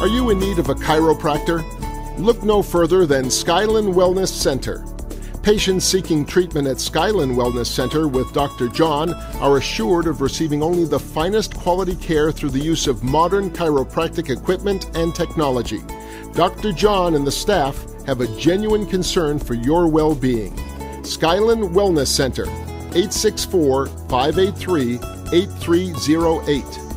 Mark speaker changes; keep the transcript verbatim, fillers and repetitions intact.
Speaker 1: Are you in need of a chiropractor? Look no further than Skylyn Wellness Center. Patients seeking treatment at Skylyn Wellness Center with Doctor John are assured of receiving only the finest quality care through the use of modern chiropractic equipment and technology. Doctor John and the staff have a genuine concern for your well-being. Skylyn Wellness Center, eight six four, five eight three, eight three zero eight.